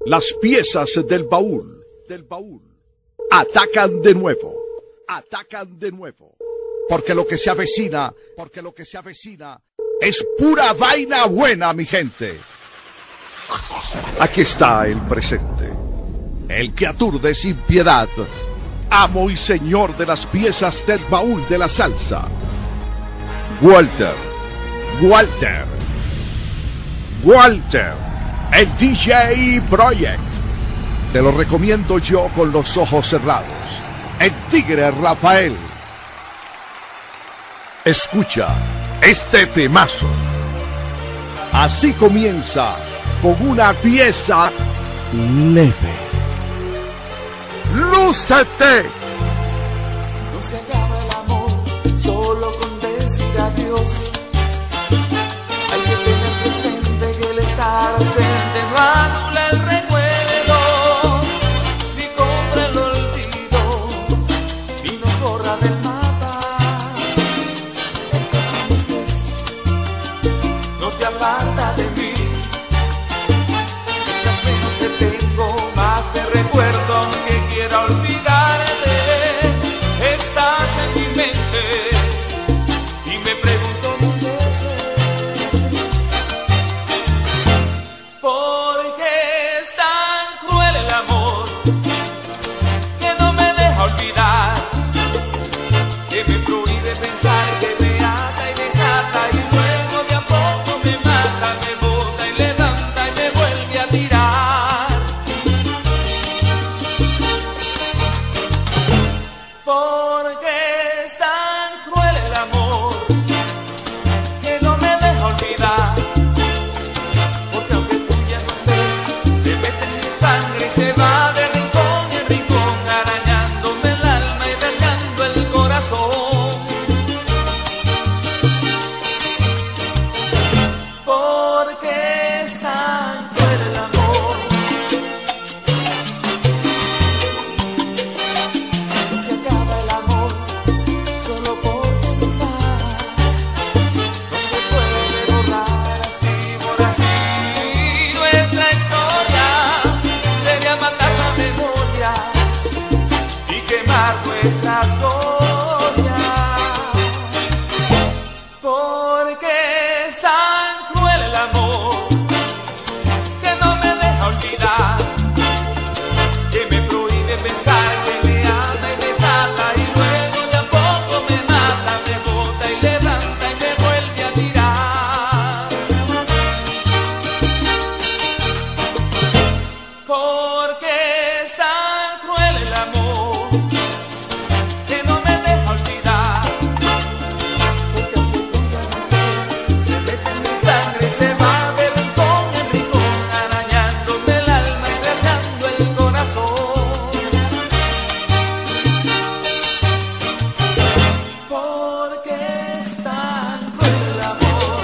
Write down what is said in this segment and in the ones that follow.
Las piezas del baúl atacan de nuevo. Porque lo que se avecina es pura vaina buena, mi gente. Aquí está el presente, el que aturde sin piedad, amo y señor de las piezas del baúl de la salsa, Walter, el DJ Project. Te lo recomiendo yo con los ojos cerrados, el tigre Rafael. Escucha este temazo. Así comienza, con una pieza leve. ¡Lúcete! No se acaba el amor solo con decir adiós. Hay que tener presente que el estar ausente no anula el recuerdo, ni compra el olvido, ni nos borra del mapa. El que tú estés no te aparta de mí. Mientras menos te tengo, más te recuerdo, aunque quiera olvidarte. Estás en mi mente y me pregunto mil veces ¿por qué es tan cruel el amor que no me deja olvidar, que me prohíbe pensar, que me ata y desata y luego de a poco me mata, me bota y levanta y me vuelve a tirar? ¿Por qué es tan cruel el amor que no me deja olvidar? Porque aunque tú ya no estés, se mete en mi sangre y se va de rincón en rincón, arañándome el alma y dañando el corazón. ¿Por qué es tan cruel el amor? No se acaba el amor solo porque no estás. No se puede borrar así por así nuestra historia. Sería matar la memoria y quemar nuestras glorias. Porque es tan cruel el amor que no me deja olvidar, que me prohíbe pensar, que me ata y desata y luego de a poco me mata, me bota y levanta y me vuelve a tirar. Porque es tan cruel el amor que no me deja olvidar. Porque aunque tú ya no estés, se mete en mi sangre y se va de rincón en rincón, arañándome el alma y rasgando el corazón. Porque es tan cruel el amor.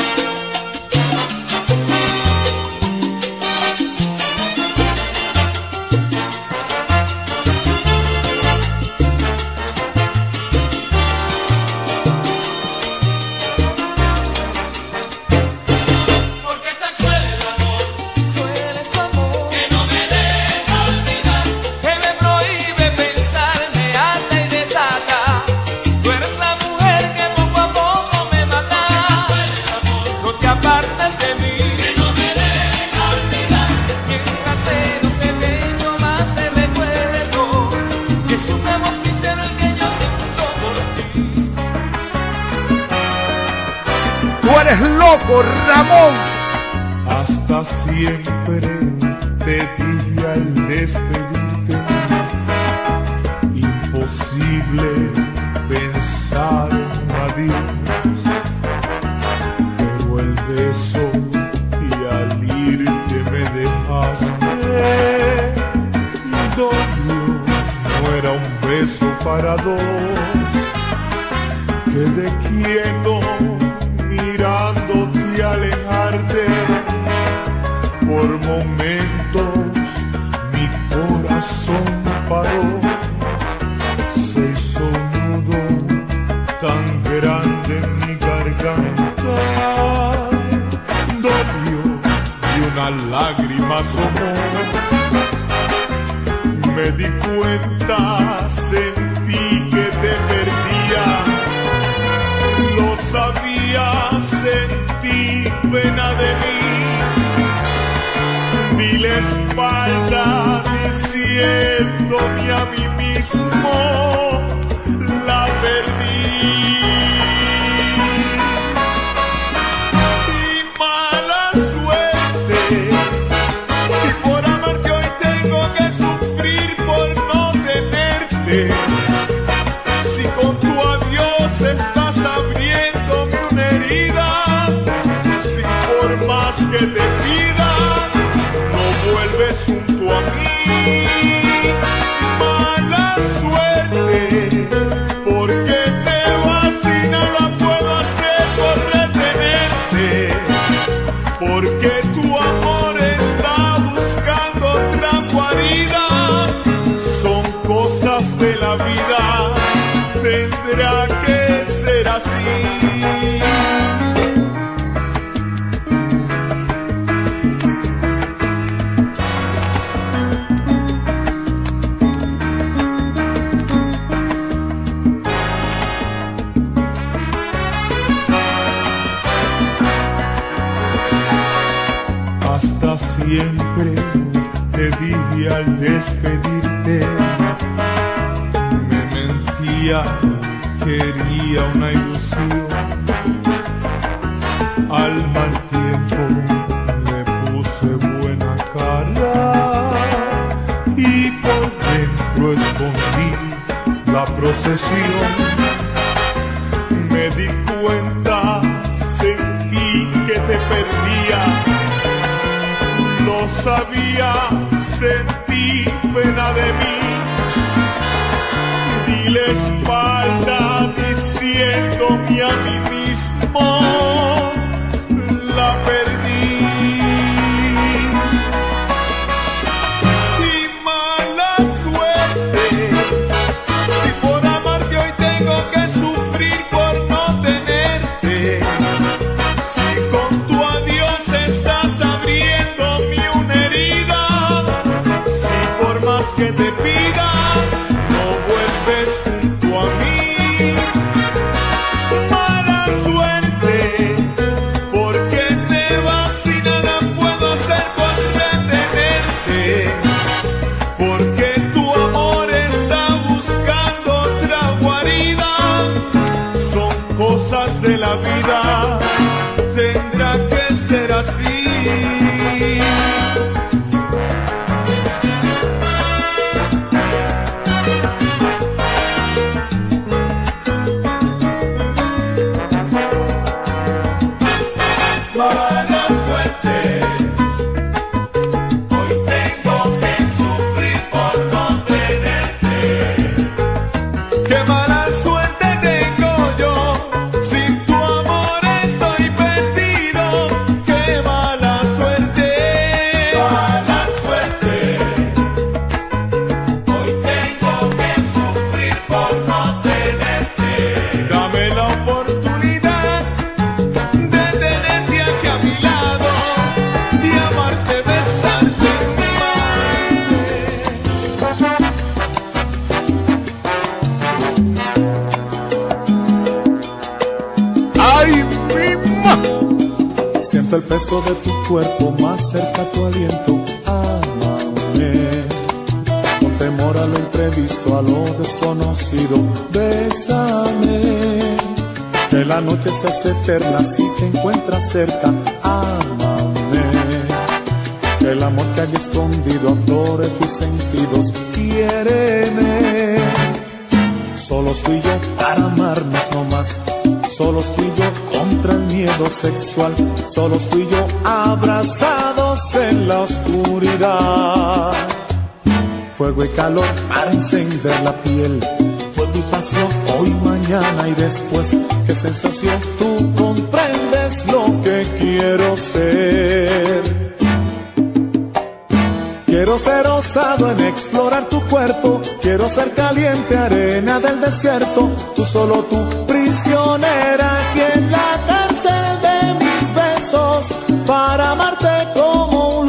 Porque es tan cruel el amor, cruel es tu amor, que no me deja olvidar, que me prohíbe pensar, me ata y desata. Tú eres la mujer que poco a poco me mata. No te apartas de mí, que no me deja olvidar. Mientras menos te tengo, más te recuerdo, que suframos sincero el que yo siento por ti. Tú eres loco, Ramón. Hasta siempre te dije al despedirte, imposible pensar en un adiós, pero el beso y al irte me dejaste, y dolió, no era un beso para dos, quedé quieto mirándote alejarte. Por momentos mi corazón paró, se hizo un nudo tan grande en mi garganta, dolió y una una lágrima asomó. Me di cuenta, sentí que te perdía. Lo sabía, sentí pena de mí. Di la espalda diciéndome a mí mismo, la perdí. Y mala suerte, si por amarte hoy tengo que sufrir por no tenerte. Si con tu adiós estás abriéndome una herida, si por más que te pida no vuelves junto a mí. Mala suerte, porque te vas y nada puedo hacer por retenerte, porque tu amor está buscando otra guarida. Son cosas de la vida, tendrá que ser así. Hasta siempre te dije al despedirte, me mentía, quería una ilusión. Al mal tiempo le puse buena cara y por dentro escondí la procesión. Me di cuenta, sentí que te perdía. Lo sabía, sentí pena de mí. Di la espalda diciéndome a mí mismo, la perdí. Y mala suerte, si por amarte hoy tengo que sufrir por no tenerte. Si con tu adiós estás abriéndome una herida, si por más que te pida no vuelves junto a mí. Mala suerte, porque te vas y nada puedo hacer por retenerte, porque tu amor está buscando otra guarida. Son cosas de la vida, tendrá que ser así. Mala suerte, hoy tengo que sufrir por no tenerte. Qué mala suerte tengo yo, sin tu amor estoy perdido. Qué mala suerte, hoy tengo que sufrir por no tenerte. Dame la oportunidad de tenerte aquí a mi lado, de amarte, besarte, ¡Ay, mi ma! Siento el peso de tu cuerpo más cerca tu aliento. Ámame, con temor a lo imprevisto, a lo desconocido. Bésame, que la noche se hace eterna si te encuentras cerca. Ámame, que el amor que hay escondido aflore tus sentidos. Quiéreme, solos tú y yo para amarnos no más. Solos tú y yo contra el miedo sexual. Solos tú y yo abrazados en la oscuridad. Fuego y calor para encender la piel. Fuego y pasión hoy, mañana y después. Qué sensación, tú comprendes lo que quiero ser. Quiero ser osado en explorar tu cuerpo. Quiero ser caliente arena del desierto. Tú solo tú, prisionera aquí en la cárcel de mis besos. Para amarte como un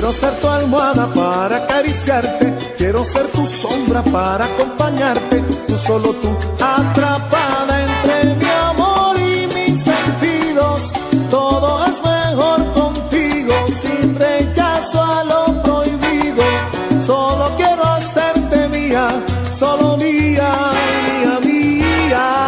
Quiero ser tu almohada para acariciarte, quiero ser tu sombra para acompañarte, tú solo tú, atrapada entre mi amor y mis sentidos. Todo es mejor contigo, sin rechazo a lo prohibido. Solo quiero hacerte mía, solo mía, mía, mía.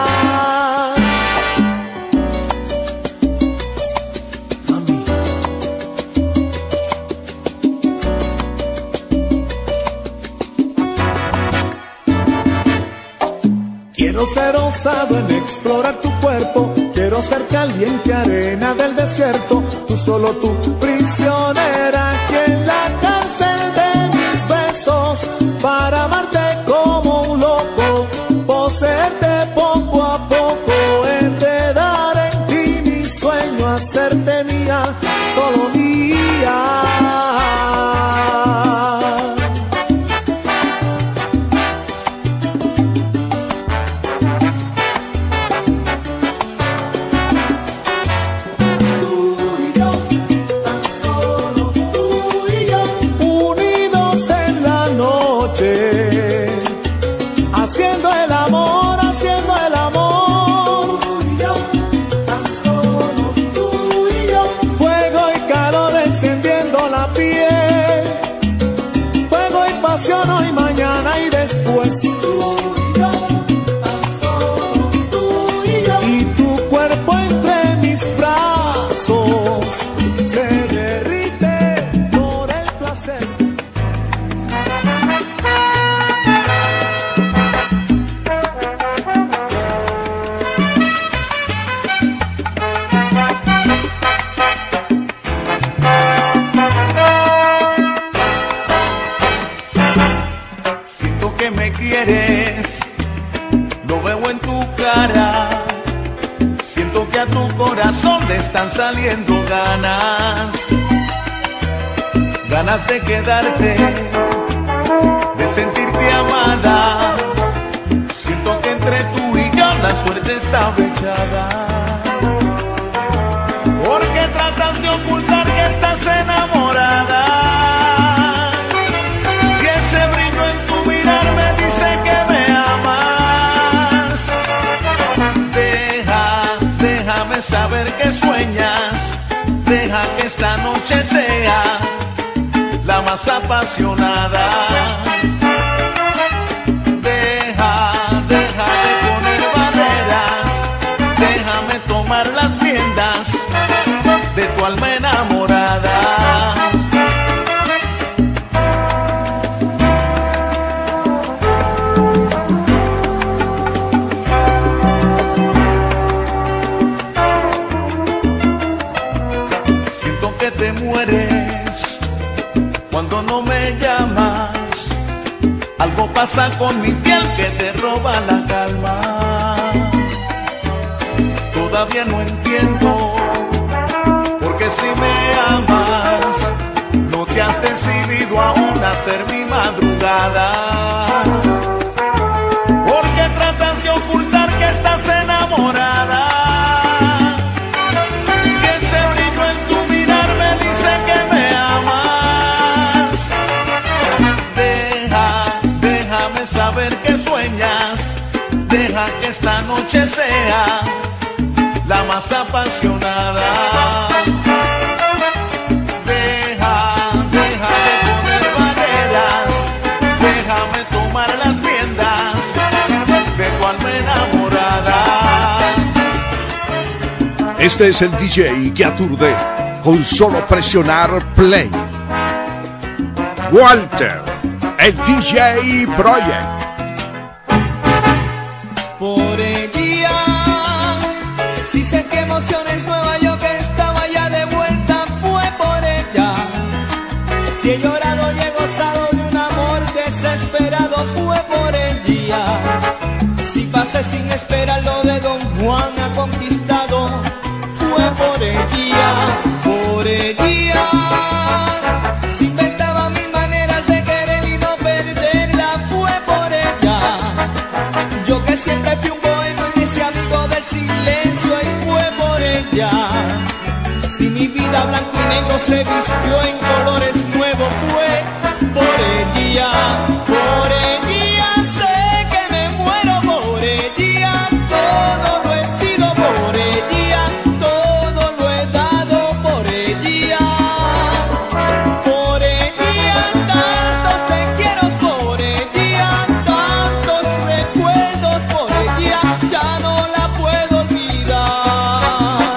Quiero ser osado en explorar tu cuerpo, quiero ser caliente arena del desierto, tú solo tú, prisionera aquí en la cárcel de mis besos, para amarte como un loco, poseerte poco a poco, enredar en ti mi sueño, hacerte mía, solo mía. Hoy, mañana y después, y tu cuerpo entre mis brazos se derrite por el placer. Que me quieres, lo veo en tu cara, siento que a tu corazón le están saliendo ganas, ganas de quedarte, de sentirte amada, siento que entre tú y yo la suerte está fechada, porque tratas de ocultar que estás enamorada. Saber que sueñas, deja que esta noche sea la más apasionada. Deja de poner barreras, déjame tomar las riendas de tu alma enamorada. Que te mueres cuando no me llamas, algo pasa con mi piel que te roba la calma. Todavía no entiendo, porque si me amas, no te has decidido aún a ser mi madrugada, porque tratas de ocultar que estás enamorada. Saber que sueñas, deja que esta noche sea la más apasionada. Deja de poner barreras, déjame tomar las riendas de tu alma enamorada. Este es el DJ que aturde con solo presionar play. Walter, el DJ Project. Por ella, si sé que emociones nuevas, yo que estaba ya de vuelta, fue por ella. Si he llorado y he gozado de un amor desesperado, fue por ella. Si pasé sin esperar lo de Don Juan ha conquistado, fue por ella, por ella. Si inventaba mil maneras de querer y no perderla, fue por ella. Yo que siempre fui un bohemio y ese amigo del silencio, y fue por ella. Si mi vida blanco y negro se vistió en colores nuevos, fuego fue por ella, por ella sé que me muero por ella, todo lo he sido por ella, todo lo he dado por ella, tantos te quiero por ella, tantos recuerdos por ella, ya no la puedo olvidar.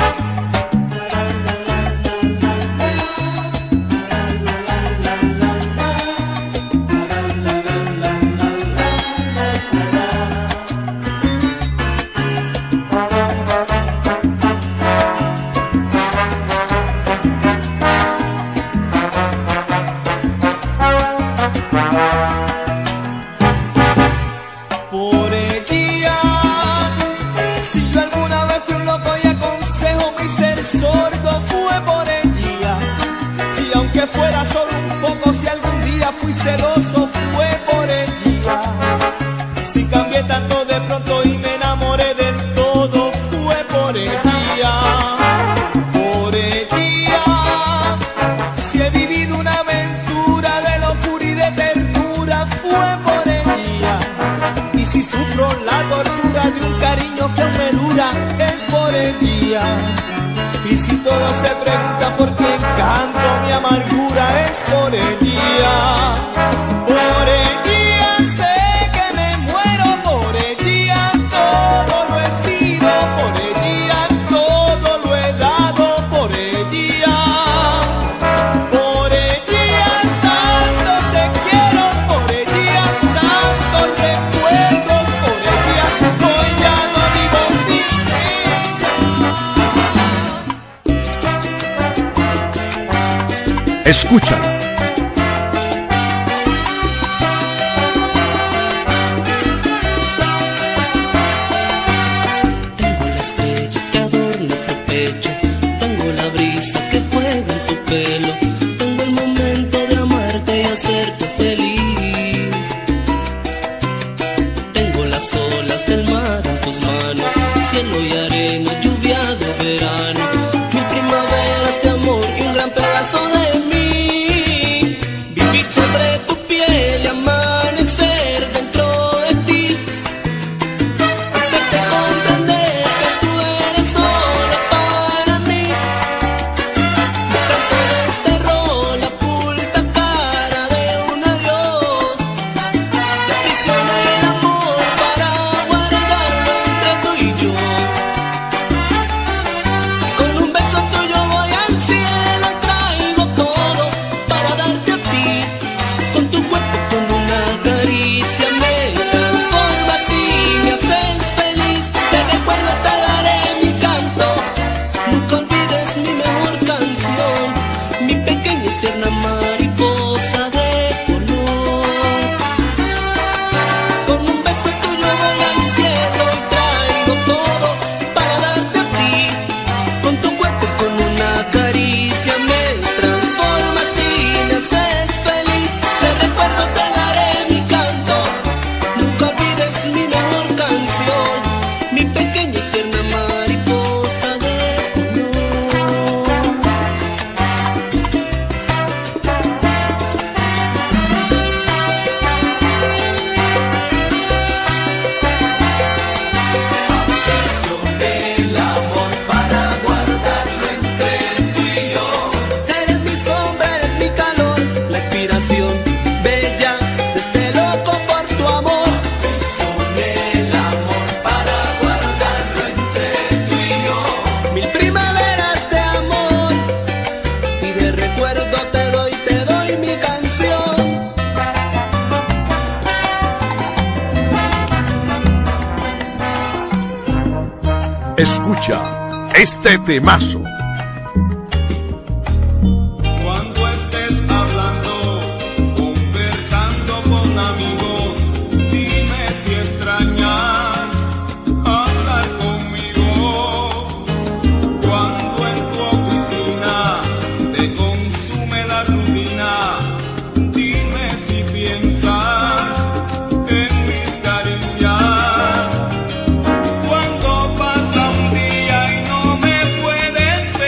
Por ella, si yo alguna vez fui un loco y aconsejo mi ser sordo, fue por ella. Y aunque fuera solo un poco, si algún día fui celoso, fue por ella. Si cambié tanto de pronto y me enamoré del todo, fue por ella. Por ella, si he vivido una aventura de locura y de ternura, fue por ella. Y si sufro la tortura de un cariño que aún me dura, es por ella. Y si todos se preguntan por qué canto mi amargura, es por ella. Por ella sé que me muero por ella, todo lo he sido por ella, todo lo he dado por ella. Por ella tanto te quiero por ella, tantos recuerdos por ella, hoy ya no vivo sin ella. Escúchala. Tengo la estrella que adorna tu pecho, tengo la brisa que juega en tu pelo, tengo el momento de amarte y hacerte feliz. Tengo las olas del mar en tus manos, cielo y arena, lluvia de verano, mil primaveras de amor y un gran pedazo de mí. Vivir sobre tu piel y amanecer dentro de ti, hacerte comprender que tú eres solo para mí. Mi canto desterró la oculta cara de un adiós, te aprisioné el amor para guardarlo entre tú y yo. Con un beso tuyo voy al cielo y traigo todo para darte a ti. Con tu cuerpo, con una caricia me transformas y me haces feliz. Te recuerdo, te daré mi canto, nunca olvides mi mejor canción, mi pequeña y tierna mariposa de color. Con un beso tuyo voy al cielo y traigo todo para darte a ti. Con tu cuerpo, con una caricia me transformas y me haces feliz. Te recuerdo, te daré mi canto, nunca olvides mi mejor canción, mi pequeña y tierna mariposa de color. El amor para guardarlo entre tú y yo. Eres mi sombra, eres mi calor, la inspiración bella de este loco por tu amor. Son el amor para guardarlo entre tú y yo. Mil primaveras de amor y de recuerdo te doy mi canción. Escucha este temazo. Cuando estés hablando, conversando con amigos, dime si extrañas hablar conmigo. Cuando en tu oficina te consume la rutina, dime si piensas en mis caricias. Cuando pasa un día y no me puedes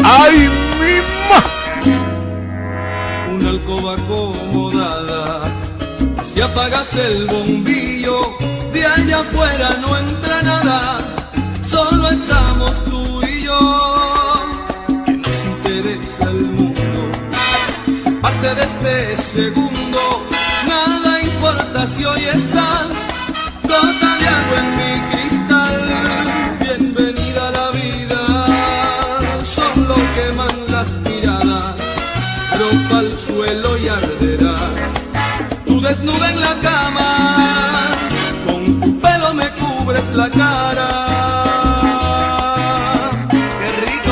¡Ay, mi ma! Una alcoba acomodada, si apagas el bombillo, de allá afuera no entra nada, solo estamos tú y yo. Que nos interesa el mundo, si parte de este segundo, nada importa si hoy está gota de agua en mi cristal. Bienvenida a la vida, solo queman las miradas, ropa al suelo y arderás. Tú desnuda en la cama, con tu pelo me cubres la cara. ¡Qué rico!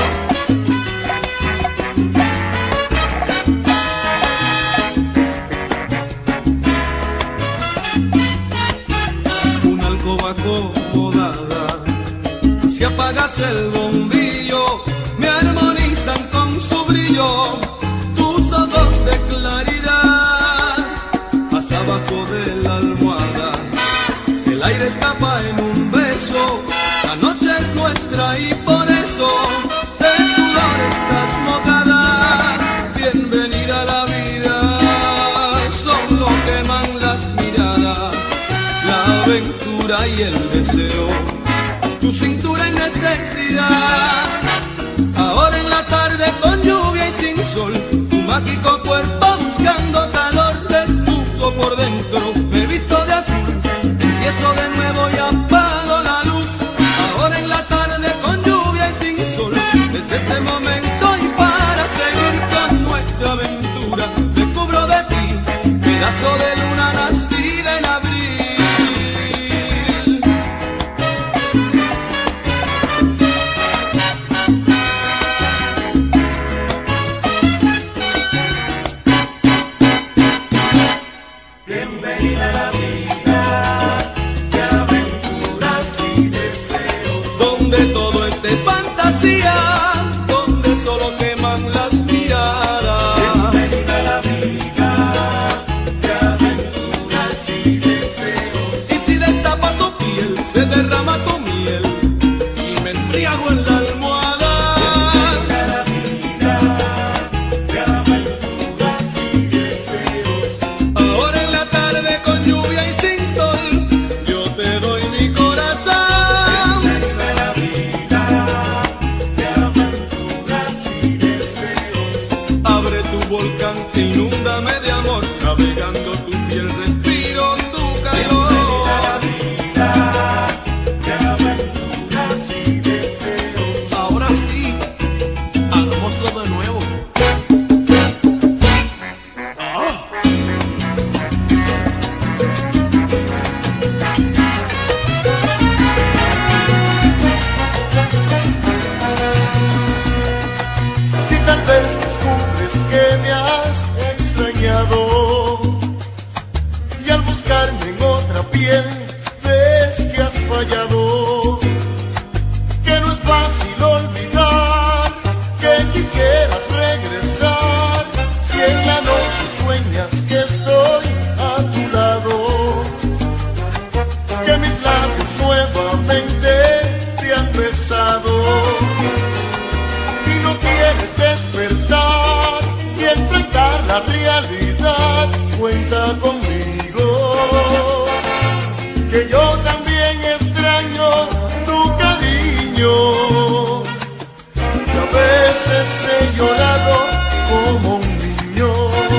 Una alcoba acomodada, si apagas el bombillo, me armonizan con su brillo tus ojos de claridad. Hasta abajo de la almohada, el aire escapa en un beso. La noche es nuestra y por eso de sudor estás mojada. Bienvenida a la vida, solo queman las miradas, la aventura y el deseo, tu cintura y necesidad. Ahora en la tarde con lluvia y sin sol, tu mágico cuerpo buscando calor, desnudo por dentro, me visto de azul, empiezo de nuevo y apago la luz. Ahora en la tarde con lluvia y sin sol, desde este momento y para seguir con nuestra aventura, me cubro de ti, pedazo de luna nacida en abril. Donde todo es de fantasía, donde solo queman las miradas. Bienvenida a la vida de aventuras y deseos. Y si destapa tu piel, se derrama tu miel y me embriago en la almohada. Bienvenida a la vida de aventuras y deseos. Ahora en la tarde con lluvia y sin sol, yo te doy mi corazón. Abre tu volcán e inúndame de amor, navegando tu piel respiro tu calor. Bienvenida a la vida de aventuras y deseos. Ahora sí, hagámoslo de nuevo. Si tal vez descubres que me has extrañado y al buscarme en otra piel ves que has fallado, que no es fácil olvidar, que quisieras regresar, si en la noche sueñas que estoy a tu lado, que mis labios nuevamente te han besado. No quieres despertar y enfrentar la realidad, cuenta conmigo, que yo también extraño tu cariño, y a veces he llorado como un niño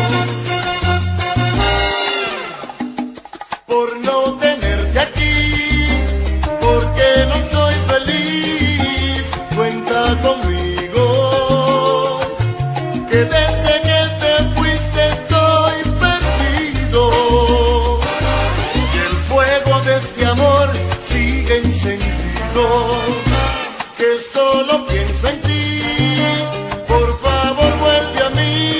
por no tenerte aquí, porque no soy feliz, cuenta conmigo. Que desde que te fuiste estoy perdido, que el fuego de este amor sigue encendido, que solo pienso en ti, por favor vuelve a mí.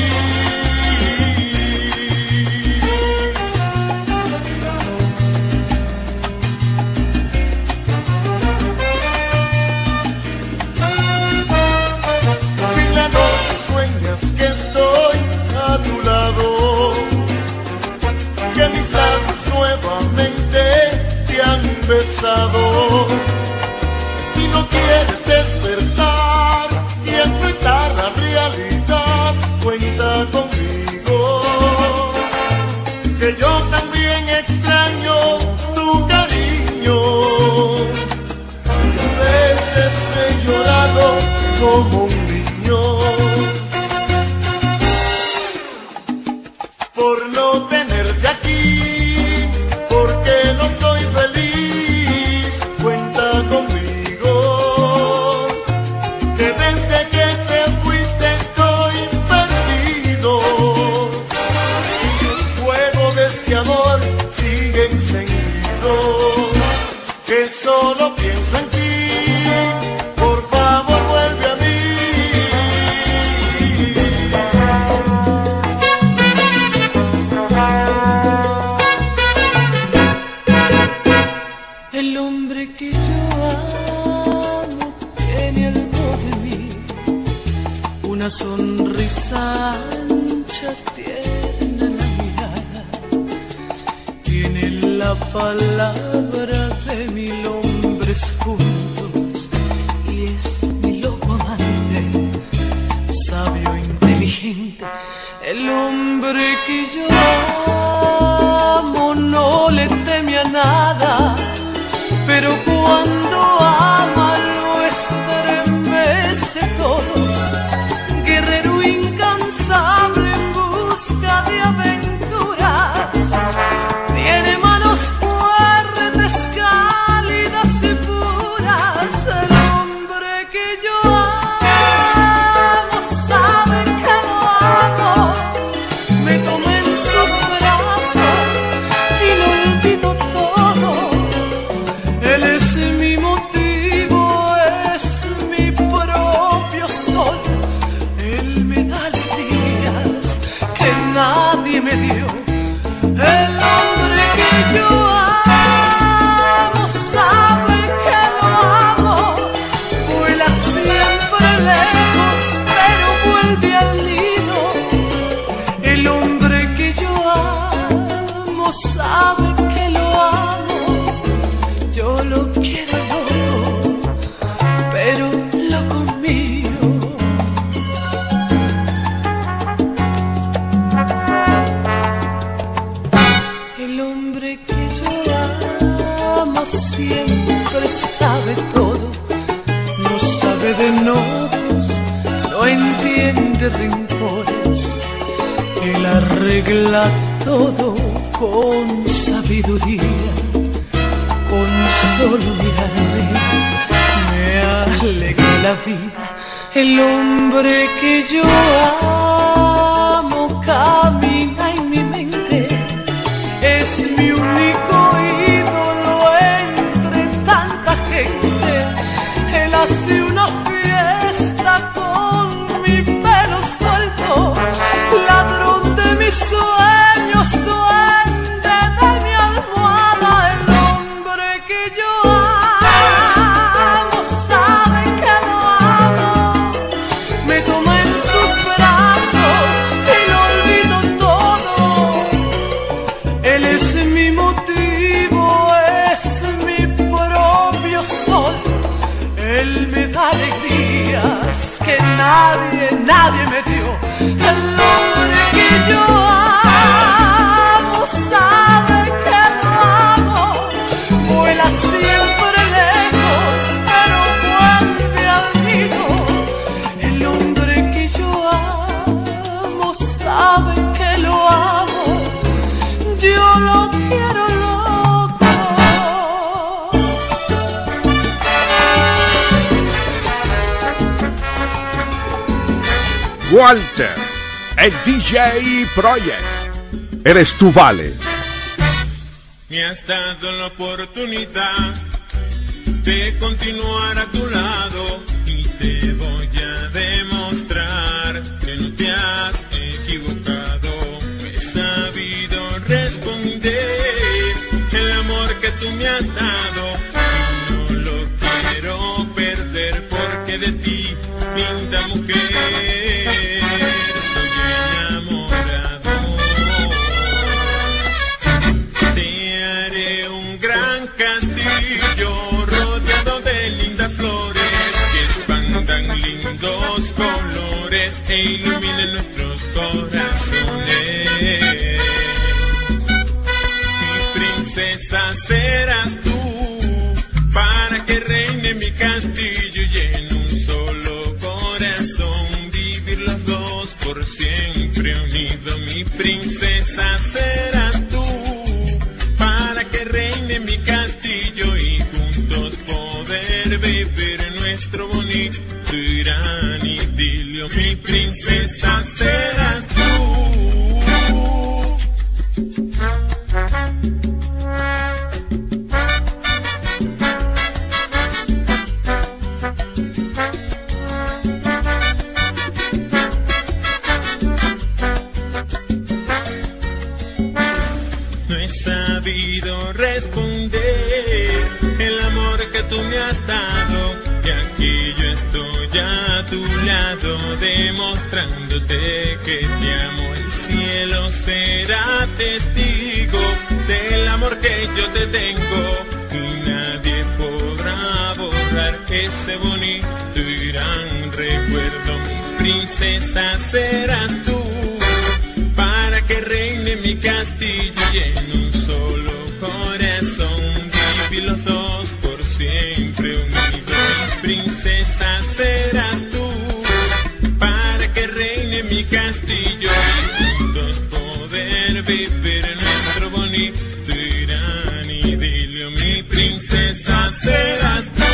Si la noche sueñas que estoy a tu lado, que mis labios nuevamente te han besado y no quieres despertar, llorado como un niño por no tenerte aquí, porque no soy feliz. Cuenta conmigo, que desde que te fuiste estoy perdido. El fuego de este amor sigue encendido, que solo pienso en ti. Por favor, vuelve a mí. El hombre que yo amo tiene algo de mí, una sonrisa ancha, tierna la mirada, tiene la palabra de 1000 hombres juntos y es mi loco amante, sabio, inteligente. El hombre que yo amo no le teme a nada, pero cuando ama lo estremece todo. Guerrero incansable en busca de aventuras, tiene manos fuertes, cálidas y puras. El hombre que yo amo sabe que lo amo, me toma en sus brazos y lo olvido todo. Él es mi motivo, es mi propio sol. Él me da alegrías que nadie me dio. El hombre que yo amo sabe que lo amo. Vuela siempre lejos, pero vuelve al nido. El hombre que yo amo sabe que lo amo. Yo lo quiero loco, pero loco mío. El hombre que yo amo siempre sabe todo, no sabe de enojos, no entiende rencores. Él arregla todo con sabiduría, con solo mirarme me alegra la vida. El hombre que yo amo camina en mi mente, es mi único ídolo entre tanta gente. Él hace una fiesta con mi pelo suelto, ladrón de mis sueños, duende de mi almohada. El hombre que yo amo sabe que lo amo, me toma en sus brazos y lo olvido todo. Él es mi motivo, es mi propio sol. Él me da alegrías que nadie me dio. El hombre que yo amo sabe que lo amo. Vuela siempre lejos, pero vuelve al nido. El hombre que yo amo sabe que lo amo. Yo lo quiero loco. Walter, el DJ Project. Eres tú, vale. Me has dado la oportunidad de continuar a tu lado y te voy a demostrar que no te has equivocado. He sabido responder el amor que tú me has dado y no lo quiero perder, porque de ti, linda mujer, estoy enamorado. Te haré un gran castillo rodeado de lindas flores que expandan lindos colores e iluminen nuestros corazones. Mi princesa serás tú, para que reine mi castillo lleno princesa serás tú, para que reine mi castillo y juntos poder vivir nuestro bonito gran idilio. Mi princesa serás tú. No he sabido responder el amor que tú me has dado, y aquí yo estoy a tu lado demostrándote que te amo. El cielo será testigo del amor que yo te tengo, y nadie podrá borrar ese bonito y gran recuerdo. Mi princesa serás tú, para que reine mi castillo y en un solo corazón vivir los dos por siempre unidos. Mi princesa serás tú, para que reine mi castillo y juntos poder vivir nuestro bonito y gran idilio. Mi princesa serás tú.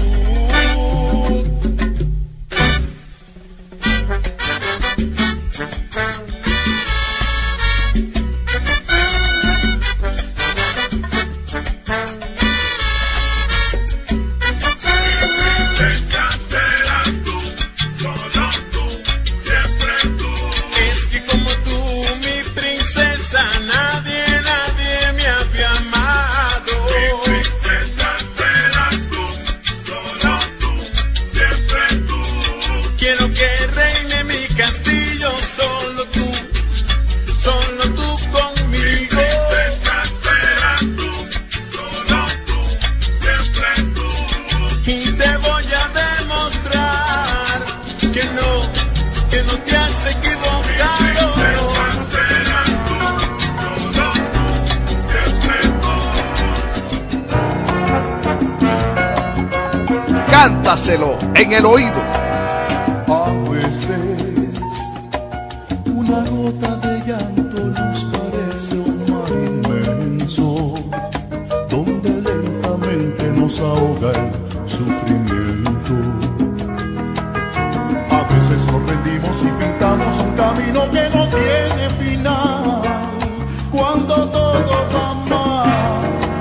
Cántaselo en el oído. A veces una gota de llanto nos parece un mar inmenso, donde lentamente nos ahoga el sufrimiento. A veces nos rendimos y pintamos un camino que no tiene final, cuando todo va mal.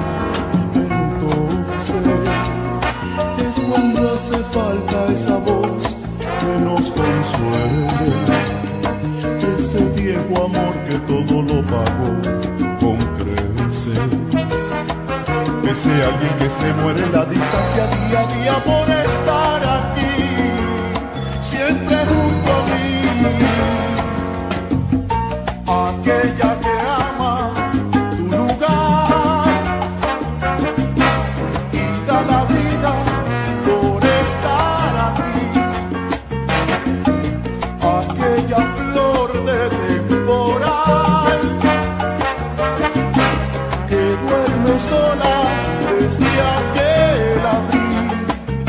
Entonces cuando hace falta esa voz que nos consuele, ese viejo amor que todo lo pagó con creces, ese alguien que se muere en la distancia día a día por estar aquí, siempre junto a mí, aquella que ama tu lugar y da la vida por estar aquí, aquella flor de temporal que duerme sola desde aquel abril,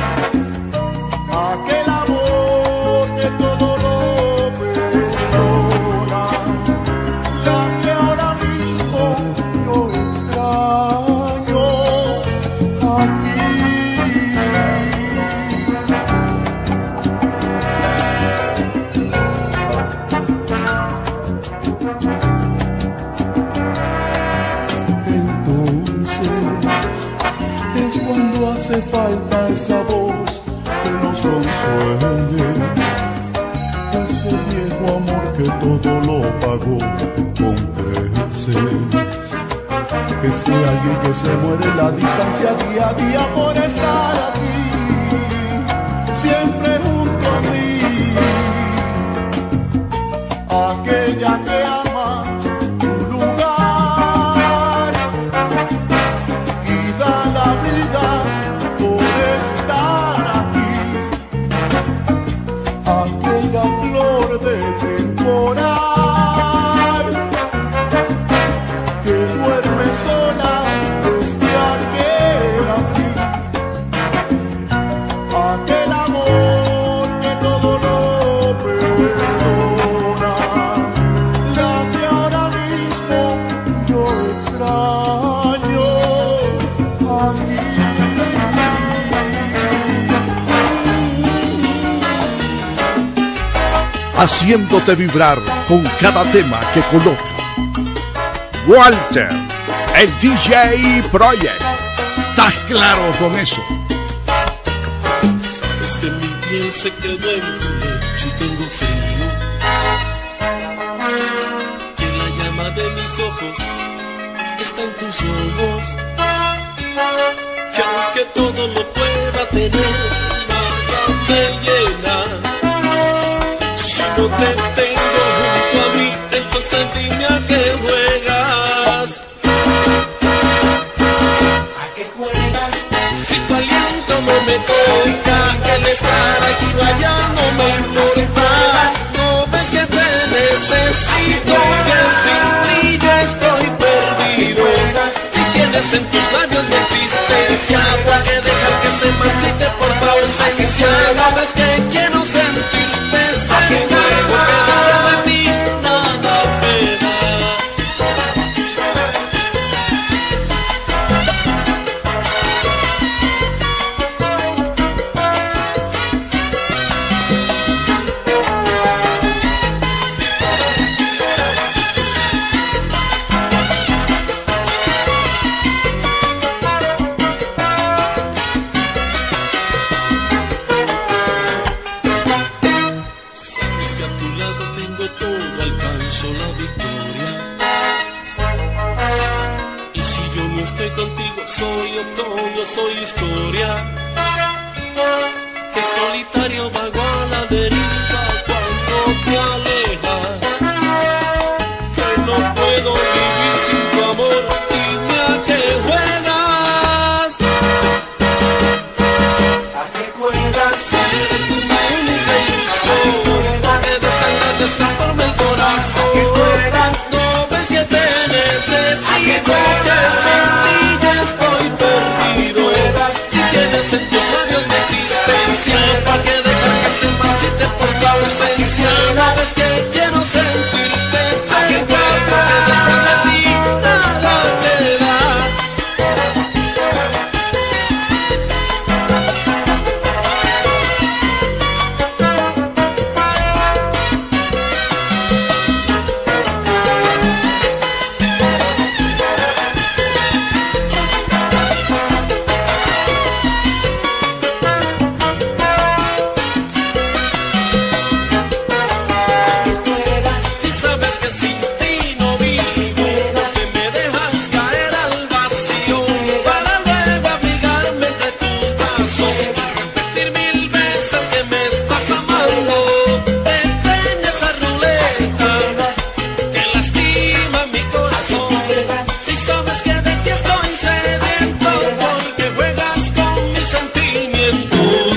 aquel amor que todo lo perdona, la que ahora mismo yo extraño aquí. Entonces es cuando hace falta esa voz que nos consuele, ese viejo amor que todo lo pagó con creces, ese alguien que se muere en la distancia día a día por estar aquí, siempre junto a mí, aquella que ama tu lugar y da la vida por estar aquí, aquella flor de temporal que duerme sola desde aquel abril, haciéndote vibrar con cada tema que coloca. Walter, el DJ Project. ¿Estás claro con eso? Sabes que mi piel se quedó en tu lecho y tengo frío. Que la llama de mis ojos está en tus ojos. Que aunque todo lo pueda tener, nada me llena. Si no te tengo junto a mí, entonces dime a qué juegas. ¿A qué juegas? Si tu aliento no me toca, que el estar aquí o allá no me importa. No ves que te necesito, que sin ti yo estoy perdido. Si tienes en tus labios mi existencia, ¿por qué dejar que se marchite por tu ausencia? No ves que quiero sentirte cerca, porque después de ti nada me da. Sabes que a tu lado tengo todo, alcanzo la victoria. Y si yo no estoy contigo, soy otoño, soy historia. Que solitario vago a la deriva cuando te alejas. Que no puedo vivir sin tu amor, dime a qué juegas. ¿A qué juegas? Si eres tú mi única ilusión, que desanforma el corazón. No ves que te necesito, que sin ti yo estoy perdido. Si tienes en tus labios mi existencia, ¿para qué dejar que se marchite por tu ausencia? No ves que quiero sentirte cerca, porque después de ti nada queda. Si sabes que sin ti no vivo, que me dejas caer al vacío, para luego abrigarme entre tus brazos, repetir 1000 veces que me estás amando. Detén esa ruleta que lastima mi corazón. Si sabes que de ti estoy sediento, porque juegas con mis sentimientos.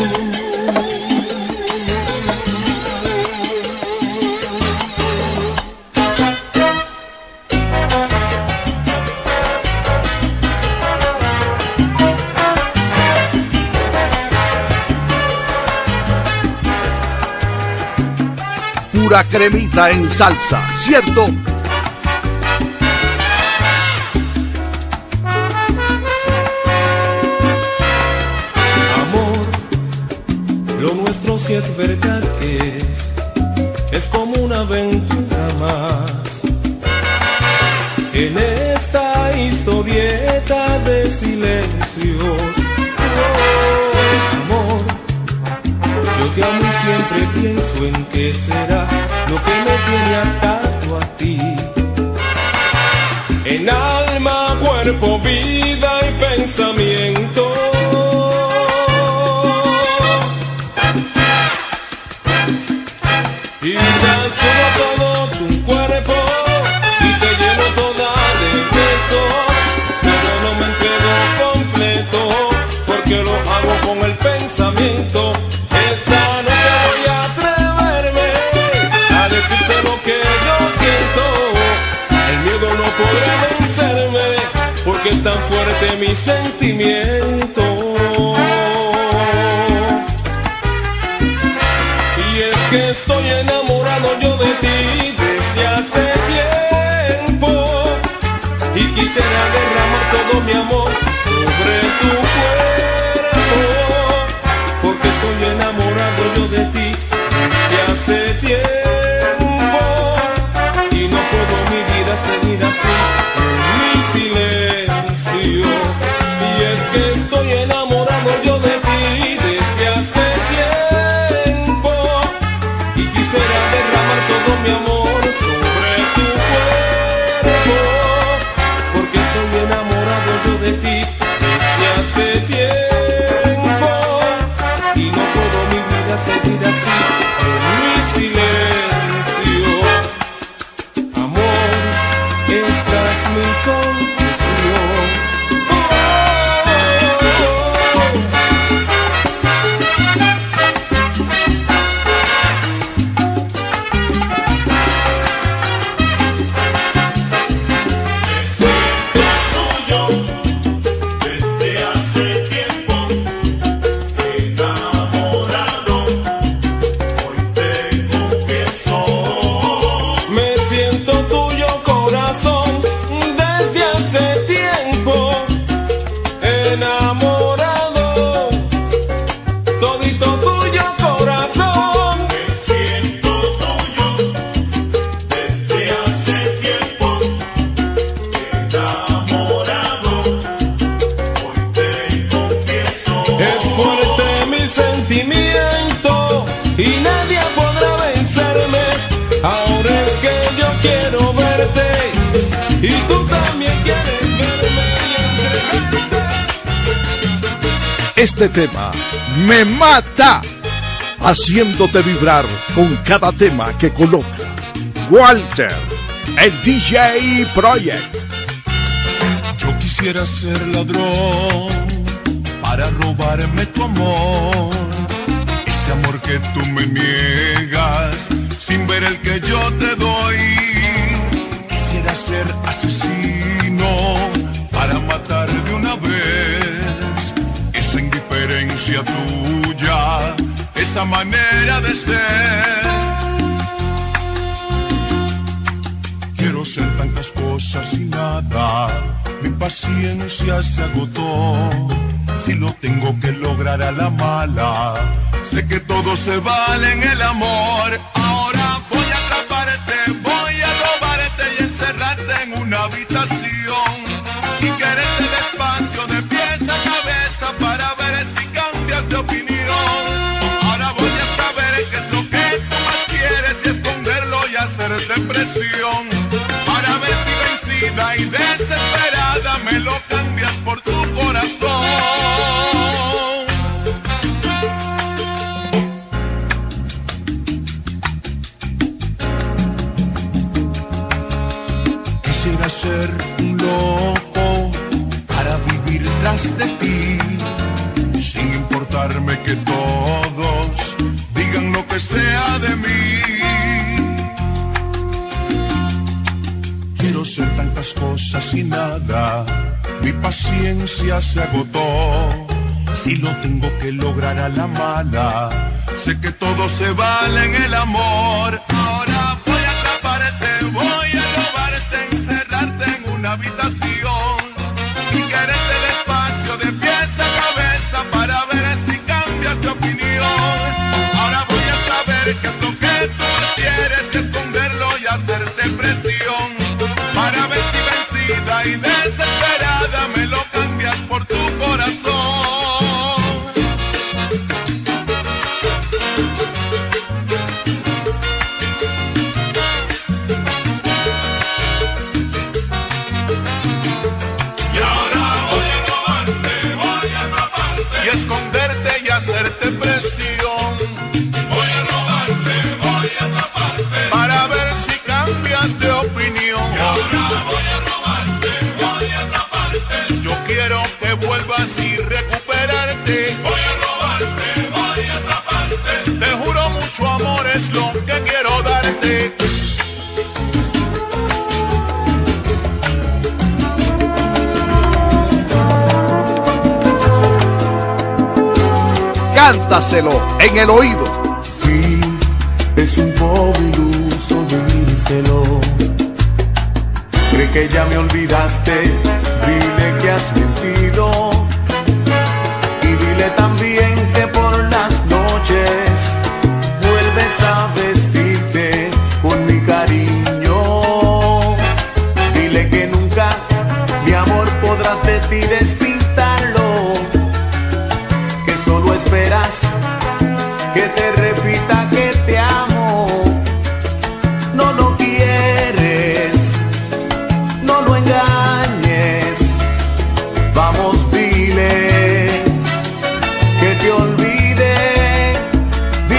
Pura cremita en salsa, ¿cierto? Amor, lo nuestro si es verdad que es como una aventura más. En esta historieta de silencios, amor, yo te amo y siempre pienso en qué será lo que me tiene atado a ti. En alma, cuerpo, vida y pensamiento. Y transformo todo tu cuerpo y te lleno toda de besos, pero no me entrego completo porque lo hago con el pensamiento. Esta noche voy a atreverme a decirte lo que yo siento. El miedo no podrá vencerme porque es tan fuerte mi sentimiento. Y es que estoy enamorado yo de ti desde hace tiempo y quisiera derramar todo mi amor sobre tu cuerpo, porque estoy enamorado yo de ti desde hace tiempo. quisiera seguir así en mi silencio. Amor, esta es mi confesión. Este tema me mata, haciéndote vibrar con cada tema que coloca Walter, el DJ Project. Yo quisiera ser ladrón para robarme tu amor, ese amor que tú me niegas sin ver el que yo te doy. Quisiera ser asesino para matar de una vez esa indiferencia tuya, esa manera de ser. Quiero ser tantas cosas y nada, mi paciencia se agotó. Si lo tengo que lograr a la mala, sé que todo se vale en el amor. Ahora voy a atraparte, voy a robarte y encerrarte en una habitación y quererte despacio de pies a cabeza para ver si cambias de opinión. Ahora voy a saber qué es lo que tú más quieres y esconderlo y hacerte presión para ver si vencida y desesperada me lo cambias por tu corazón. Quisiera ser un loco para vivir tras de ti, sin importarme que todos digan lo que sea de mí. Quiero ser tantas cosas y nada, mi paciencia se agotó. Si lo tengo que lograr a la mala, sé que todo se vale en el amor. Ahora voy a atraparte, voy a robarte, encerrarte en una habitación y quererte despacio de pies a cabeza para ver si cambias de opinión. Ahora voy a saber qué es lo que tú más quieres y esconderlo y hacerte presión para ver si vencida y desesperada me lo cambias por tu corazón. Y ahora voy a robarte, voy a atraparte y esconderte y hacerte presión. Voy a robarte, voy a atraparte para ver si cambias de opinión. Y ahora voy a robarte, voy a atraparte. Yo quiero que vuelvas y recuperarte. Voy a robarte, voy a atraparte. Te juro mucho amor es lo que quiero darte. Cántaselo en el oído. Sí, es un poco iluso, díselo. Cree que ya me olvidaste, dile que has mentido. Y dile también que por las noches vuelves a vestirte con mi cariño. Dile que nunca, mi amor, podrás de ti despintarlo, que solo esperas que te repita que te amo. No lo quieres, no lo engañes. Vamos, dile que te olvide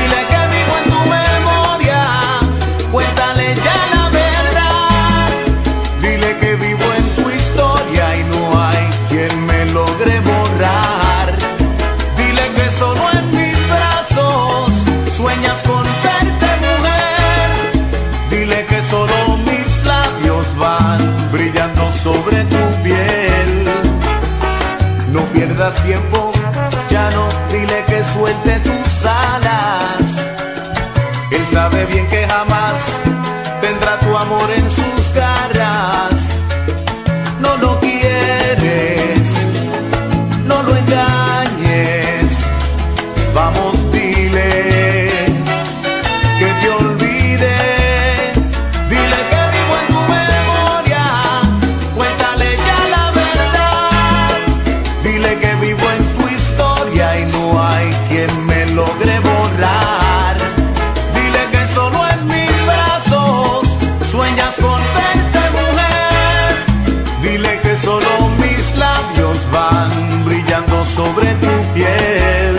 pierdas tiempo, ya no, dile que suelte tus alas. Él sabe bien que jamás tendrá tu amor en sus garras. No lo quieres, no lo engañes. Vamos, dile que te olvide. Dile que vivo en tu memoria. Cuéntale ya la verdad. Dile que vivo en tu historia y no hay quien me logre borrar. Dile que solo en mis brazos sueñas con verte, mujer. Dile que solo mis labios van brillando sobre tu piel.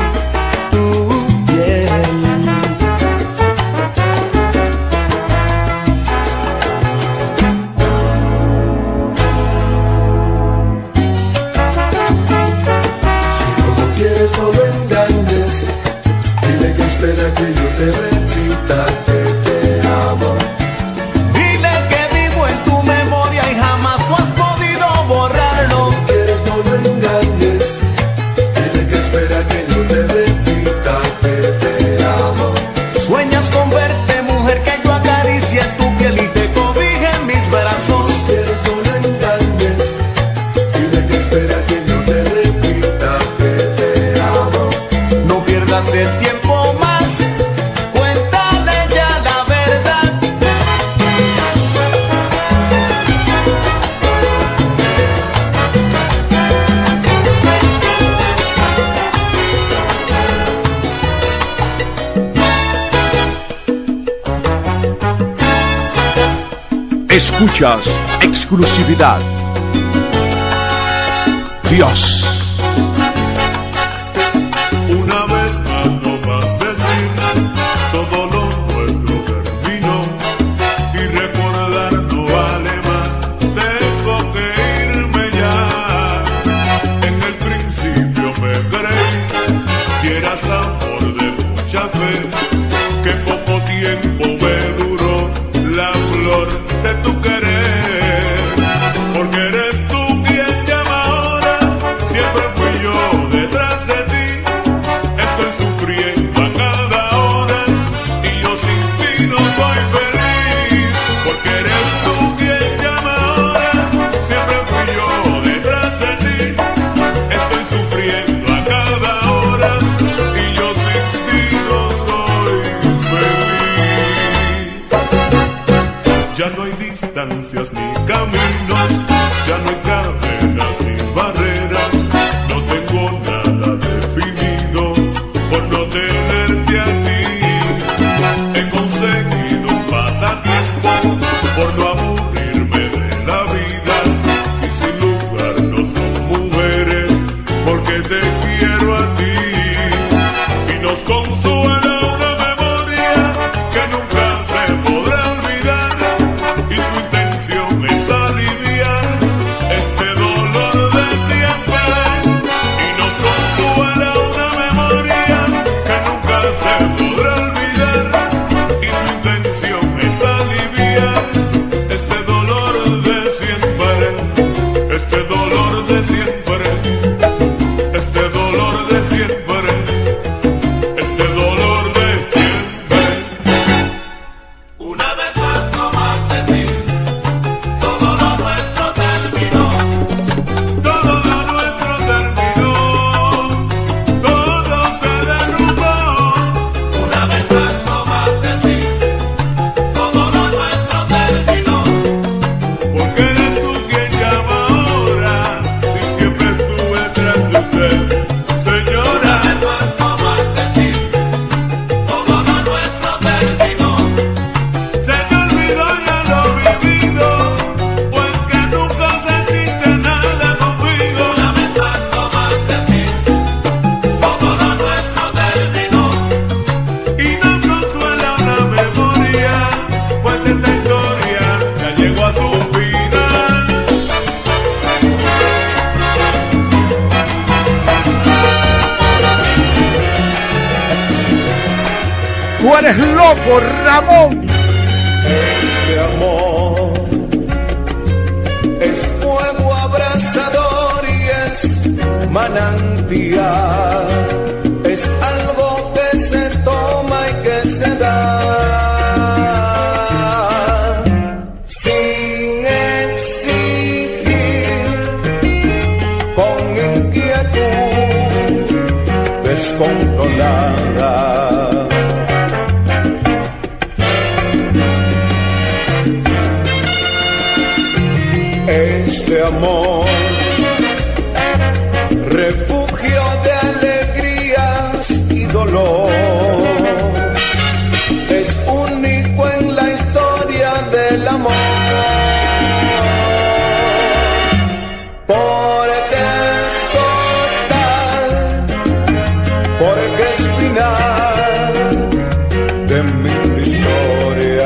Espera que yo te repita que te amo. Dile que vivo en tu memoria y jamás tú has podido borrarlo. Si no quieres, no lo engañes. Dile que espera que yo te repita que te amo. Sueñas con verte, mujer, que yo acaricie tu piel y te cobije en mis brazos. Si no quieres, no lo engañes. Dile que espera que yo te repita que te amo. No pierdas el tiempo más. Escuchas exclusividad. Dios. Una vez más no más decir, todo lo nuestro terminó y recordar no vale más. Tengo que irme ya. En el principio me creí que eras amor de mucha fe, que poco tiempo me duró la flor de tu querer, porque eres tú quien llama ahora, siempre fui yo detrás de ti, estoy sufriendo a cada hora y yo sin ti no soy feliz, porque eres tú quien llama ahora, siempre fui yo detrás de ti, estoy sufriendo a cada hora y yo sin ti no soy feliz. Ya no hay distancias ni caminos, ya no hay cadenas ni barreras, no tengo nada definido por no tenerte a ti. He conseguido un pasatiempo por no aburrirme de la vida y sin lugar no son mujeres porque te quiero a ti y nos consuela una memoria que nunca se podrá olvidar. Y su intención es aliviar este dolor de siempre. Y nos consuela una memoria que nunca se podrá olvidar. Y su intención es aliviar este dolor de siempre. Este dolor de siempre. Este dolor de siempre. Este dolor de siempre. Una vez más no más decir, todo lo nuestro terminó. Todo lo nuestro terminó, todo se derrumbó. Una vez más no más decir, todo lo nuestro terminó. Porque eres tú quien llama ahora, si siempre estuve tras de usted, señora. Una vez más no más decir, todo lo nuestro terminó. Se te olvidó ya lo vivido, pues que nunca sentiste nada conmigo. Una vez más no más decir, todo lo nuestro terminó. Y nos consuela una memoria, pues esta historia ya llegó a su final. Tú eres loco, Ramón. Este amor es fuego abrasador y es manantial, es algo que se toma y que se da, sin exigir, con inquietud descontrolada. Este amor, refugio de alegrías y dolor, es único en la historia del amor, porque es total, porque es final de mi historia.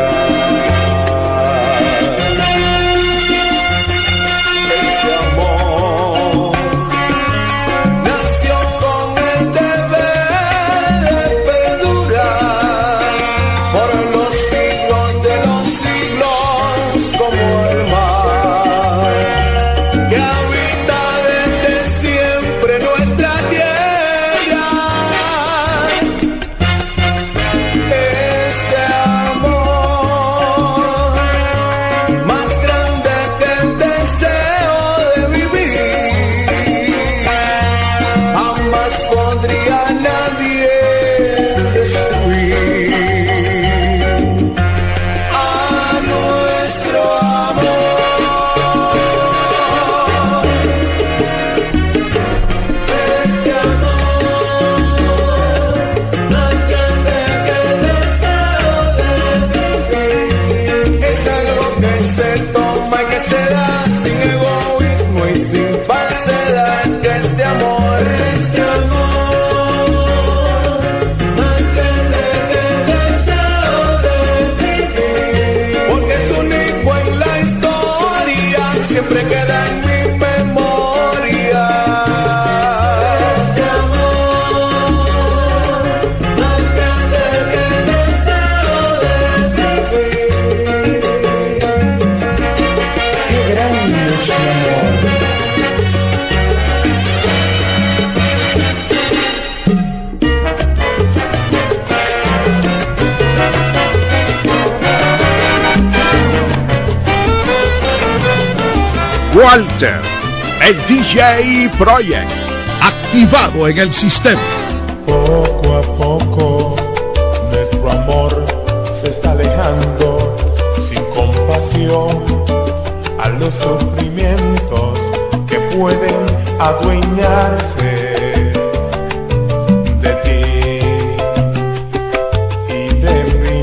Walter, el DJ Project, activado en el sistema. Poco a poco nuestro amor se está alejando, sin compasión a los sufrimientos que pueden adueñarse de ti y de mí.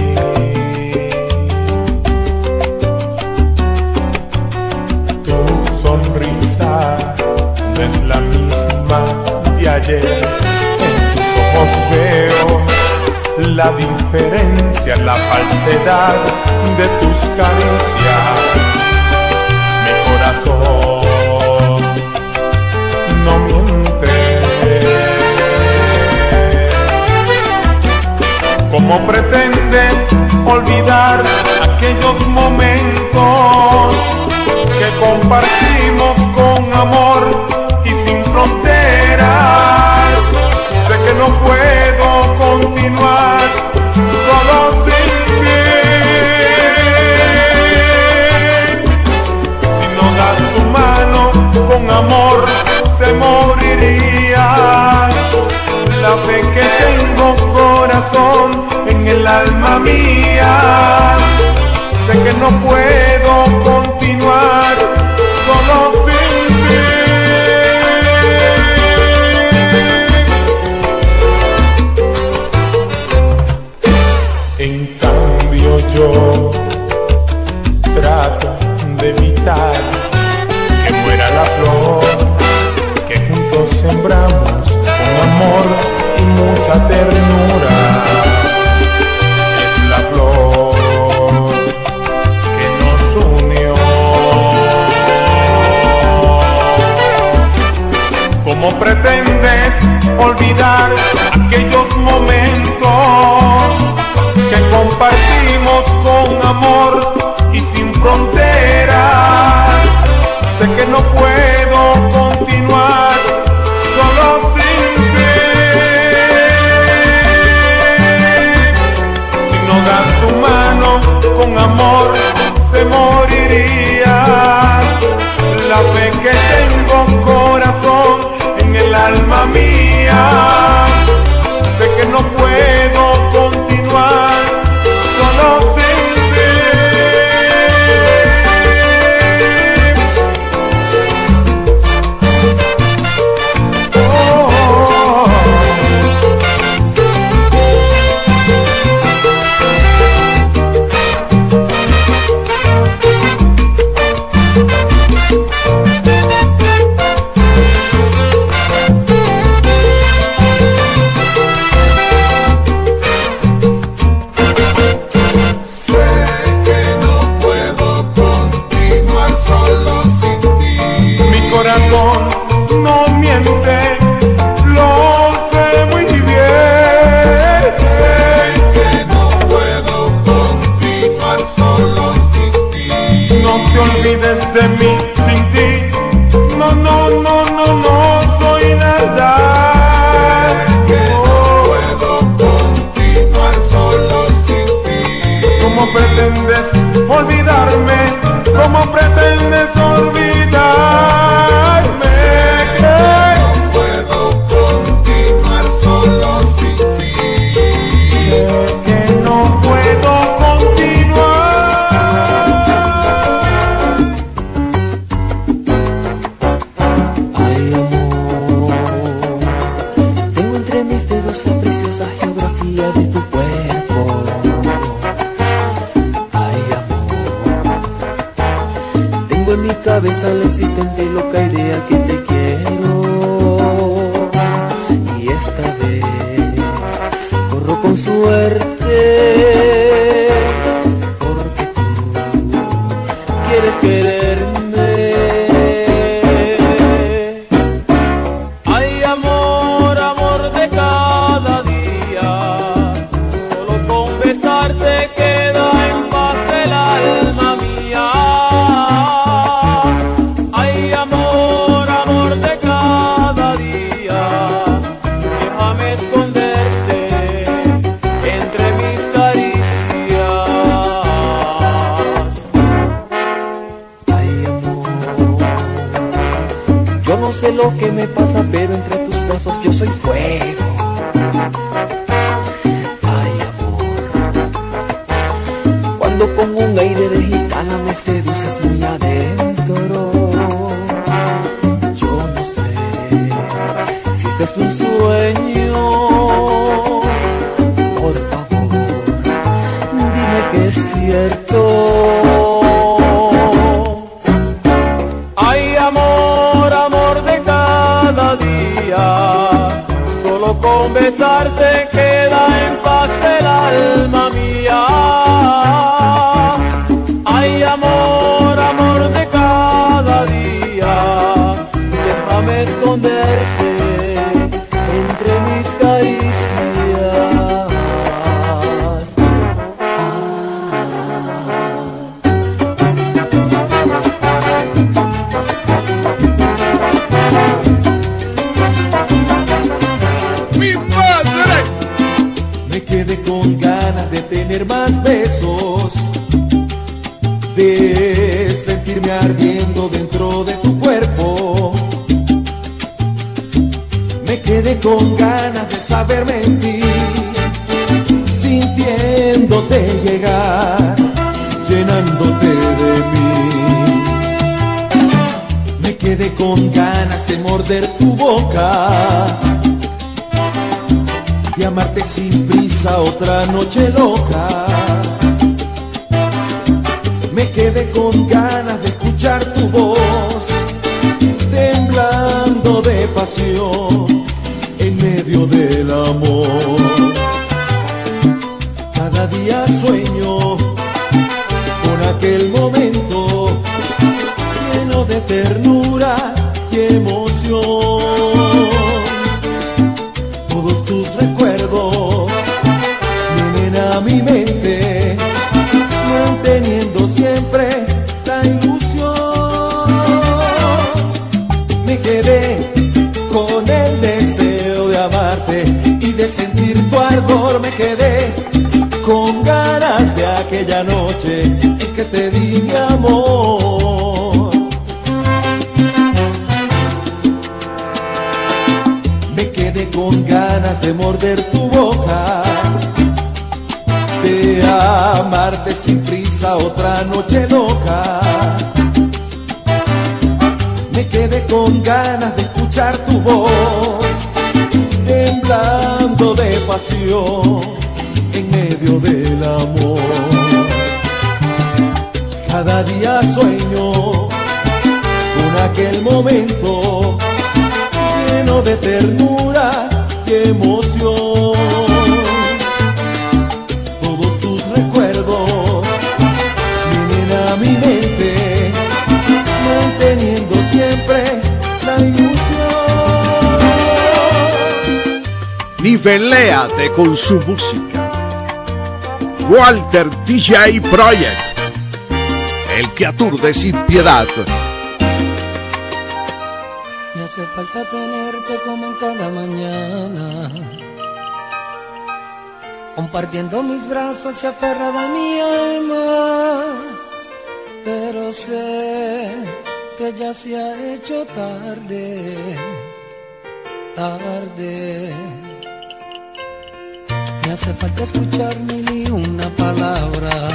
Tu sonrisa no es la misma de ayer. En tus ojos veo la diferencia, la falsedad de tus caricias. Mi corazón no miente. ¿Cómo pretendes olvidar aquellos momentos que compartimos con amor y sin fronteras? Sé que no puedo continuar solo sin ti. Si no das tu mano con amor se moriría. La fe que tengo, corazón, en el alma mía. Sé que no puedo continuar solo sin ti. En cambio yo trato de evitar que muera la flor que juntos sembramos con amor y mucha ternura. Es la flor que nos ¿Cómo pretendes olvidarme? ¿Cómo pretendes olvidarme? No puedo continuar solo sin ti. Sé que no puedo continuar. Ay, amor, tengo entre mis dedos la preciosa geografía de tu cuerpo. Ay, amor, tengo en mi cabeza la insistente y loca idea que te quiero. Y esta vez corro con suerte, porque tú quieres quererme. Ay, amor, amor de cada día, solo con besarte queda en paz el alma mía. Ay, amor, amor de cada día, déjame esconderte entre mis caricias. Ay, amor, yo no sé lo que me pasa, pero entre tus brazos yo soy fuego. Ay, amor, cuando con un aire de gitana me seduces muy adentro. Yo no sé si este es un sueño. Por favor, dime que es cierto. Ay, amor, amor de cada día, solo con besarte queda en paz el alma mía. Ay, amor, amor de cada día, déjame esconderte entre mis caricias. ¡Mi madre! Me quedé con ganas de tener más besos, de sentirme ardiendo dentro de tu cuerpo. Me quedé con ganas de saber mentir, sintiéndote llegar, llenándote de mí. Me quedé con ganas de morder tu boca, de amarte sin prisa otra noche loca. Me quedé con ganas de escuchar tu voz, temblando de pasión en medio del amor. Cada día sueño con aquel momento lleno de ternura y emoción. Todos tus recuerdos vienen a mi mente, manteniendo siempre la ilusión. Me quedé con el deseo de amarte y de sentir tu ardor. Me quedé con ganas de aquella noche en que te di mi amor. Me quedé con ganas de morder tu boca, de amarte sin prisa otra noche loca. Me quedé con ganas de escuchar tu voz, temblando de pasión en medio del amor. Cada día sueño con aquel momento lleno de ternura y emoción. Todos tus recuerdos vienen a mi mente, manteniendo siempre la ilusión. Niveléate con su música. Walter DJ Project, el que aturde sin piedad. Me hace falta tenerte como en cada mañana, compartiendo mis brazos y aferrada a mi alma, pero sé que ya se ha hecho tarde, tarde. Me hace falta escuchar mil y una palabras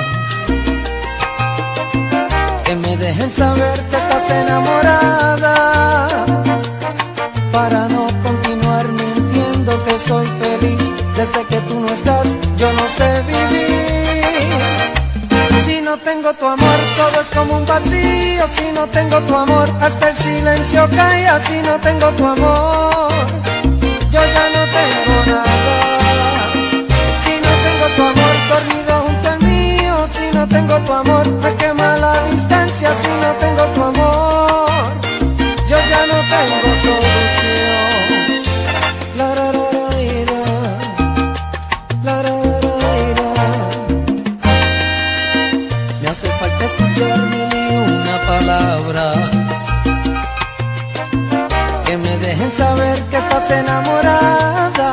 que me dejen saber que estás enamorada, para no continuar mintiendo que soy feliz. Desde que tú no estás, yo no sé vivir. Si no tengo tu amor, todo es como un vacío. Si no tengo tu amor, hasta el silencio calla. Si no tengo tu amor, yo ya no tengo nada. Si no tengo tu amor dormido junto al mío, si no tengo tu amor, me quema la distancia. Si no tengo tu amor, yo ya no tengo solución. La, la, la. Me hace falta escuchar mil y una palabras que me dejen saber que estás enamorada,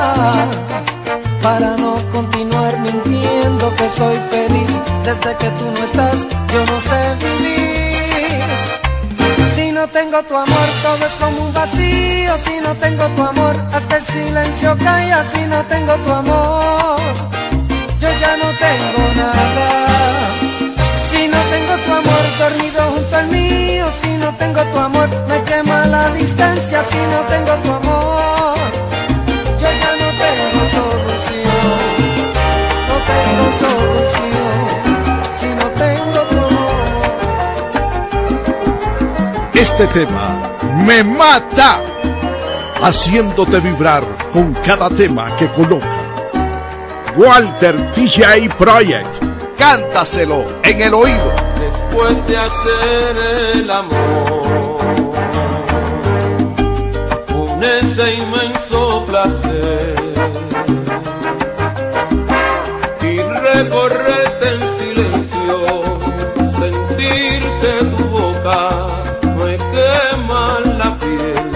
para no continuar mintiendo que soy feliz. Desde que tú no estás, yo no sé vivir. Si no tengo tu amor, todo es como un vacío. Si no tengo tu amor, hasta el silencio calla. Si no tengo tu amor, yo ya no tengo nada. Si no tengo tu amor dormido junto al mío, si no tengo tu amor, me quema la distancia. Si no tengo tu amor, yo ya no tengo solución. No tengo solución si no tengo tu amor. Este tema me mata, haciéndote vibrar con cada tema que coloca. Walter DJ Project, cántaselo en el oído. Después de hacer el amor, con ese inmenso placer, y recorrerte en silencio, sentir que tu boca me quema la piel.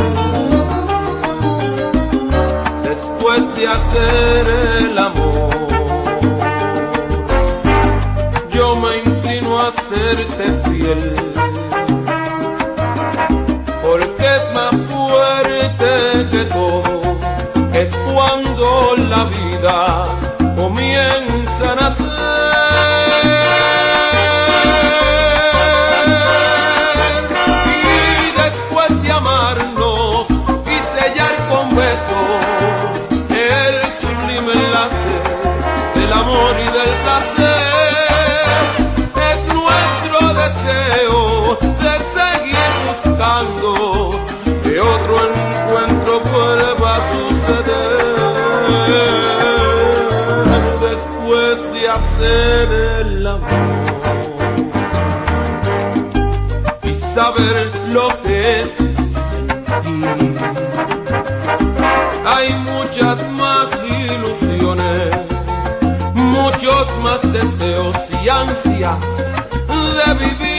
Después de hacer el amor, yo me inclino a serte fiel, porque es más fuerte que todo. Es cuando la vida comienza a nacer, y después de amarnos y sellar con besos el sublime enlace del amor y del placer, es nuestro deseo de seguir buscando que otro encuentro vuelva a suceder. Después de hacer el amor y saber lo que es sentir, hay muchas más ilusiones, muchos más deseos y ansias de vivir.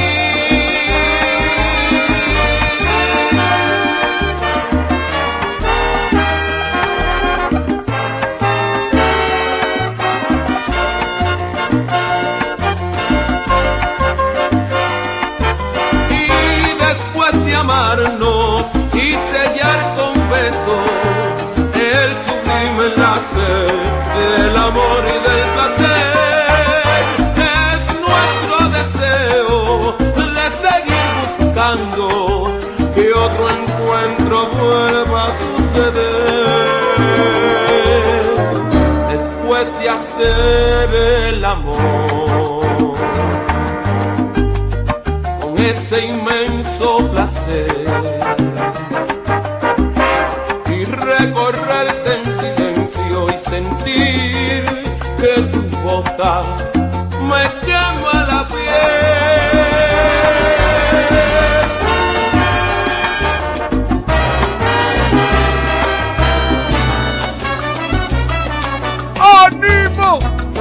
Y después de amarnos y sellar con besos el sublime enlace del amor y del placer, es nuestro deseo de seguir buscando que otro encuentro vuelva a suceder. Después de hacer el amor, con ese inmenso placer, y recorrerte en silencio y sentir que tu boca me quema la piel. ¡Ánimo!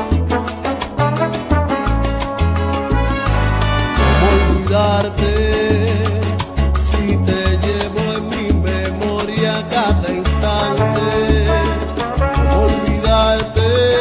¿Cómo olvidarte si te llevo en mi memoria cada instante? ¿Cómo olvidarte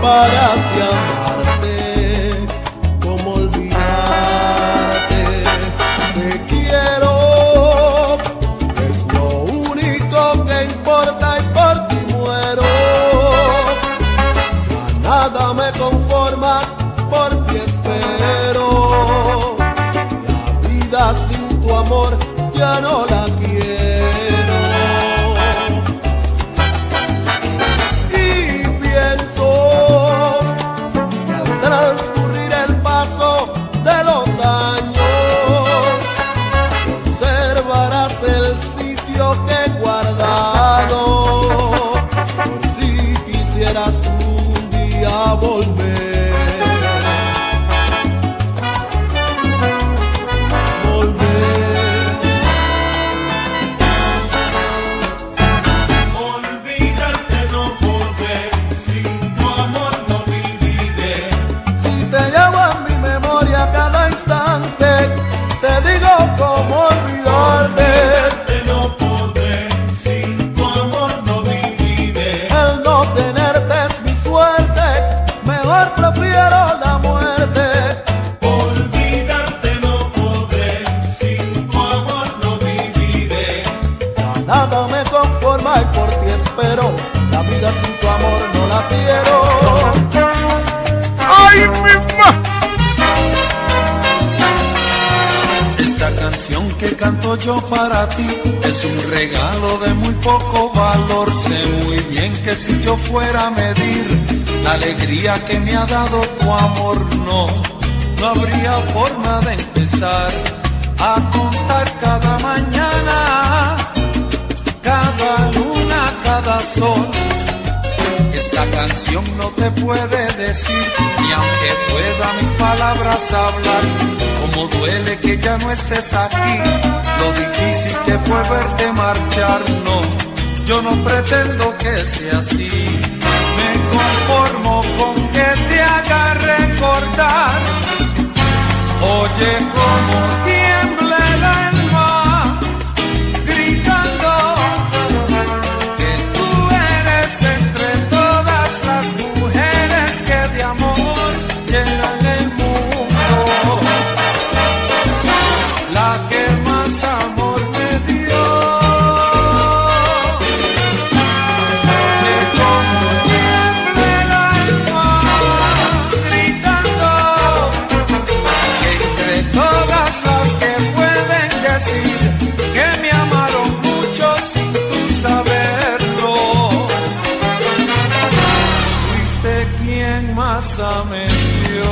para así amarte. ¿Cómo olvidarte? Te quiero, es lo único que importa y por ti muero. Ya nada me conforma, por ti espero. La vida sin tu amor ya no la quiero. Y pienso que al transcurrir el paso de los años conservarás el sitio que he guardado, por si quisieras un día volver. Olvidarte no poder, sin tu amor no viviré. Si te llevo en mi memoria cada instante, te digo cómo olvidarte. Olvidarte no poder, sin tu amor no viviré. El no tenerte es mi suerte, mejor prefiero la muerte. Olvidarte no podré, sin tu amor no viviré. Ya nada me conforma y por ti espero. La vida sin tu amor no la quiero. ¡Ay, mi ma! Esta canción que canto yo para ti es un regalo de muy poco valor. Sé muy bien que si yo fuera a medir la alegría que me ha dado tu amor, no habría forma de empezar a contar cada mañana, cada luna, cada sol. Esta canción no te puede decir, ni aunque pueda mis palabras hablar, cómo duele que ya no estés aquí, lo difícil que fue verte marchar. No, yo no pretendo que sea así, me conformo con que te haga recordar. Oye, cómo tiembla el alma, gritando que tú eres entre todas las mujeres que de amor llenan el mundo, la que más amor me dio. Oye, cómo tiembla el alma, gritando que entre todas las que pueden decir que me amaron mucho sin tú saberlo, fuiste quien más amé yo.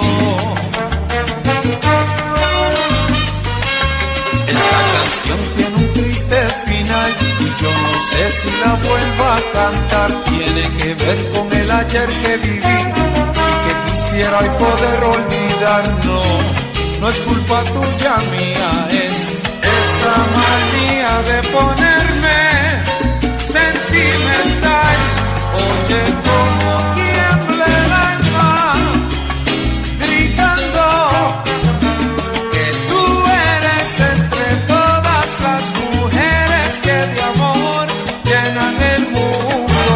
Esta canción tiene un triste final y yo no sé si la vuelva a cantar. Tiene que ver con el ayer que viví y que quisiera hoy poder olvidar. No es culpa tuya, mía, es esta manía de ponerme sentimental. Oye, cómo tiembla el alma, gritando que tú eres entre todas las mujeres que de amor llenan el mundo,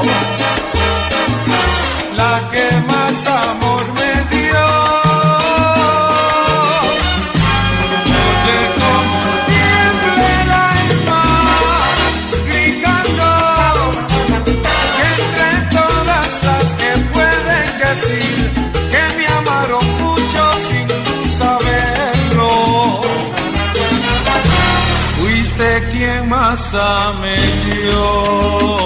la que más amor me dio. Oye, cómo tiembla el alma, gritando que entre todas las que pueden decir que me amaron mucho sin tú saberlo, fuiste quien más amé yo.